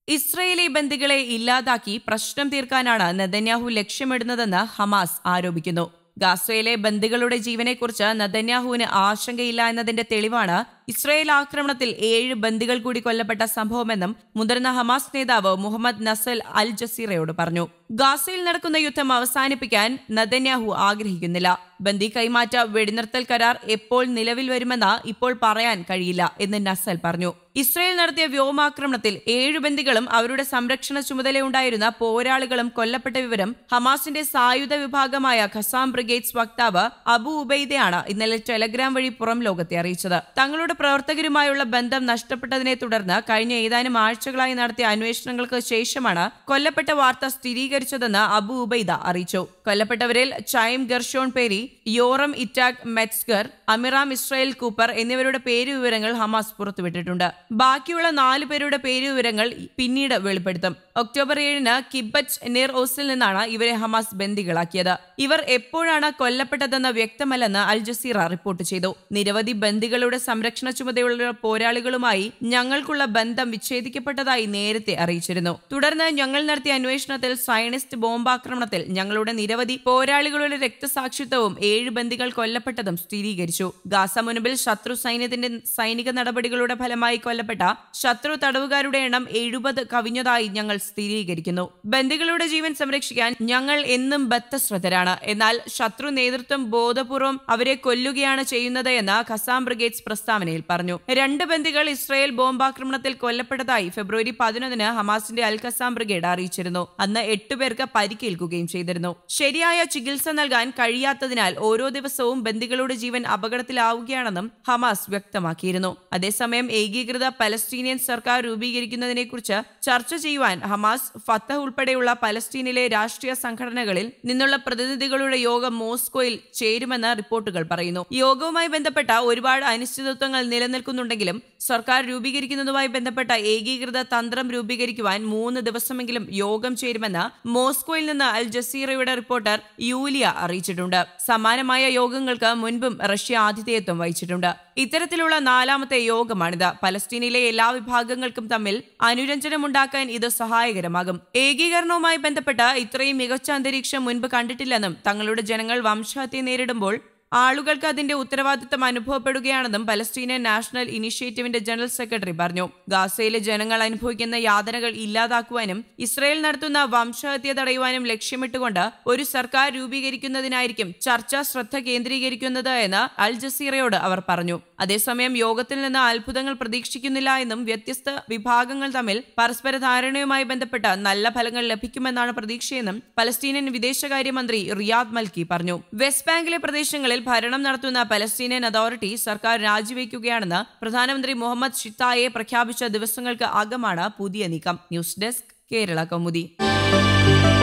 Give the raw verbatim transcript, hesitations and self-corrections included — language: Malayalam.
ഇസ്രയേലി ബന്ദികളെ ഇല്ലാതാക്കി പ്രശ്നം തീർക്കാനാണ് നെതന്യാഹു ലക്ഷ്യമിടുന്നതെന്ന് ഹമാസ് ആരോപിക്കുന്നു. ഗാസയിലെ ബന്ദികളുടെ ജീവനെക്കുറിച്ച് നെതന്യാഹുവിന് ആശങ്കയില്ല എന്നതിന്റെ തെളിവാണ് ഇസ്രയേൽ ആക്രമണത്തിൽ ഏഴ് ബന്ദികൾ കൂടി കൊല്ലപ്പെട്ട സംഭവമെന്നും മുതിർന്ന ഹമാസ് നേതാവ് മുഹമ്മദ് നസൽ അൽ ജസീറയോട് പറഞ്ഞു. ഗാസയിൽ നടക്കുന്ന യുദ്ധം അവസാനിപ്പിക്കാൻ നെതന്യാഹു ആഗ്രഹിക്കുന്നില്ല. ബന്ദി കൈമാറ്റ വെടിനിർത്തൽ കരാർ എപ്പോൾ നിലവിൽ വരുമെന്ന് ഇപ്പോൾ പറയാൻ കഴിയില്ല എന്ന് നസൽ പറഞ്ഞു. ഇസ്രയേൽ നടത്തിയ വ്യോമാക്രമണത്തിൽ ഏഴു ബന്ദികളും അവരുടെ സംരക്ഷണ ചുമതലയുണ്ടായിരുന്ന പോരാളികളും കൊല്ലപ്പെട്ട വിവരം ഹമാസിന്റെ സായുധ വിഭാഗമായ ഖസാം ബ്രിഗേഡ്സ് വക്താവ് അബു ഉബൈദയാണ് ഇന്നലെ ടെലഗ്രാം വഴി പുറം ലോകത്തെ അറിയിച്ചത്. തങ്ങളുടെ പ്രവർത്തകരുമായുള്ള ബന്ധം നഷ്ടപ്പെട്ടതിനെ തുടർന്ന് കഴിഞ്ഞ ഏതാനും ആഴ്ചകളായി നടത്തിയ അന്വേഷണങ്ങൾക്ക് ശേഷമാണ് കൊല്ലപ്പെട്ട വാർത്ത സ്ഥിരീകരിച്ചതെന്ന് അബു ഉബൈദ അറിയിച്ചു. കൊല്ലപ്പെട്ടവരിൽ Chaim Gershon Peri, Yoram Yitzhak Metzger, Amiram Israel Cooper എന്നിവരുടെ പേരുവിവരങ്ങൾ ഹമാസ് പുറത്തുവിട്ടിട്ടുണ്ട്. ബാക്കിയുള്ള നാലു പേരുടെ പേരുവിവരങ്ങൾ പിന്നീട് വെളിപ്പെടുത്തും. ഒക്ടോബർ ഏഴിന് കിബച്ച് നിർ ഓസിൽ നിന്നാണ് ഇവരെ ഹമാസ് ബന്ദികളാക്കിയത്. ഇവർ എപ്പോഴാണ് കൊല്ലപ്പെട്ടതെന്ന് വ്യക്തമല്ലെന്ന് അൽ ജസീറ റിപ്പോർട്ട് ചെയ്തു. നിരവധി ബന്ദികളുടെ സംരക്ഷണ ചുമതലയുള്ള പോരാളികളുമായി ഞങ്ങൾക്കുള്ള ബന്ധം വിച്ഛേദിക്കപ്പെട്ടതായി നേരത്തെ അറിയിച്ചിരുന്നു. തുടർന്ന് ഞങ്ങൾ നടത്തിയ അന്വേഷണത്തിൽ സയനിസ്റ്റ് ബോംബാക്രമണത്തിൽ ഞങ്ങളുടെ നിരവധി പോരാളികളുടെ രക്തസാക്ഷിത്വവും ഏഴ് ബന്ദികൾ കൊല്ലപ്പെട്ടതും സ്ഥിരീകരിച്ചു. ഗാസ മുൻപിൽ ശത്രു സൈന്യത്തിന്റെ സൈനിക നടപടികളുടെ ഫലമായി കൊല്ലപ്പെട്ട ശത്രു തടവുകാരുടെ എണ്ണം എഴുപത് കവിഞ്ഞതായി ഞങ്ങൾ സ്ഥിരീകരിക്കുന്നു. ബന്ദികളുടെ ജീവൻ സംരക്ഷിക്കാൻ ഞങ്ങൾ എന്നും ബദ്ധശ്രദ്ധരാണ്. എന്നാൽ ശത്രു നേതൃത്വം ബോധപൂർവം അവരെ കൊല്ലുകയാണ് ചെയ്യുന്നത് എന്ന് ഖസാം ബ്രിഗേഡ്സ് പ്രസ്താവനയിൽ പറഞ്ഞു. രണ്ട് ബന്ദികൾ ഇസ്രായേൽ ബോംബാക്രമണത്തിൽ കൊല്ലപ്പെട്ടതായി ഫെബ്രുവരി പതിനൊന്നിന് ഹമാസിന്റെ അൽ ഖസാം ബ്രിഗേഡ് അറിയിച്ചിരുന്നു. അന്ന് എട്ടുപേർക്ക് പരിക്കേൽക്കുകയും ചെയ്തിരുന്നു. ശരിയായ ചികിത്സ നൽകാൻ കഴിയാത്തതിനാൽ ഓരോ ദിവസവും ബന്ദികളുടെ ജീവൻ അപകടത്തിലാവുകയാണെന്നും ഹമാസ് വ്യക്തമാക്കിയിരുന്നു. അതേസമയം ഏകീകൃത പലസ്തീനിയൻ സർക്കാർ രൂപീകരിക്കുന്നതിനെക്കുറിച്ച് ചർച്ച ചെയ്യുവാൻ ഹമാസ്, ഫത്തഹ് ഉൾപ്പെടെയുള്ള പലസ്തീനിലെ രാഷ്ട്രീയ സംഘടനകളിൽ നിന്നുള്ള പ്രതിനിധികളുടെ യോഗം മോസ്കോയിൽ ചേരുമെന്ന് റിപ്പോർട്ടുകൾ പറയുന്നു. യോഗവുമായി ബന്ധപ്പെട്ട ഒരുപാട് അനിശ്ചിതത്വങ്ങൾ നിലനിൽക്കുന്നുണ്ടെങ്കിലും സർക്കാർ രൂപീകരിക്കുന്നതുമായി ബന്ധപ്പെട്ട ഏകീകൃത തന്ത്രം രൂപീകരിക്കുവാൻ മൂന്ന് ദിവസമെങ്കിലും യോഗം ചേരുമെന്ന് മോസ്കോയിൽ നിന്ന് അൽ ജസീറയുടെ റിപ്പോർട്ടർ യൂലിയ അറിയിച്ചിട്ടുണ്ട്. സമാനമായ യോഗങ്ങൾക്ക് മുൻപും റഷ്യ ആതിഥേയത്വം വഹിച്ചിട്ടുണ്ട്. ഇത്തരത്തിലുള്ള നാലാമത്തെ യോഗമാണിത്. പലസ്തീനിലെ എല്ലാ വിഭാഗങ്ങൾക്കും തമ്മിൽ അനുരഞ്ജനമുണ്ടാക്കാൻ ഇത് സഹായകരമാകും. ഏകീകരണവുമായി ബന്ധപ്പെട്ട ഇത്രയും മികച്ച അന്തരീക്ഷം മുൻപ് കണ്ടിട്ടില്ലെന്നും തങ്ങളുടെ ജനങ്ങൾ വംശഹത്യ നേരിടുമ്പോൾ ആളുകൾക്ക് അതിന്റെ ഉത്തരവാദിത്തം അനുഭവപ്പെടുകയാണെന്നും പലസ്തീനിയൻ നാഷണൽ ഇനിഷ്യേറ്റീവിന്റെ ജനറൽ സെക്രട്ടറി പറഞ്ഞു. ഗാസയിലെ ജനങ്ങൾ അനുഭവിക്കുന്ന യാതനകൾ ഇല്ലാതാക്കുവാനും ഇസ്രായേൽ നടത്തുന്ന വംശഹത്യ തടയുവാനും ലക്ഷ്യമിട്ടുകൊണ്ട് ഒരു സർക്കാർ രൂപീകരിക്കുന്നതിനായിരിക്കും ചർച്ച ശ്രദ്ധ കേന്ദ്രീകരിക്കുന്നത് എന്ന് അൽ ജസീറയോട് അവർ പറഞ്ഞു. അതേസമയം യോഗത്തിൽ നിന്ന് അത്ഭുതങ്ങൾ പ്രതീക്ഷിക്കുന്നില്ല എന്നും വ്യത്യസ്ത വിഭാഗങ്ങൾ തമ്മിൽ പരസ്പര ധാരണയുമായി ബന്ധപ്പെട്ട നല്ല ഫലങ്ങൾ ലഭിക്കുമെന്നാണ് പ്രതീക്ഷയെന്നും പലസ്തീനിയൻ വിദേശകാര്യമന്ത്രി റിയാദ് മൽക്കി പറഞ്ഞു. വെസ്റ്റ് ബാങ്കിലെ പ്രദേശങ്ങളിൽ ഭരണം നടത്തുന്ന പലസ്തീനിയൻ അതോറിറ്റി സർക്കാർ രാജിവെക്കുകയാണെന്ന് പ്രധാനമന്ത്രി മുഹമ്മദ് ഷിത്തായെ പ്രഖ്യാപിച്ച ദിവസങ്ങൾക്ക് അകമാണ് പുതിയ നീക്കം. News desk, Kerala Kaumudi.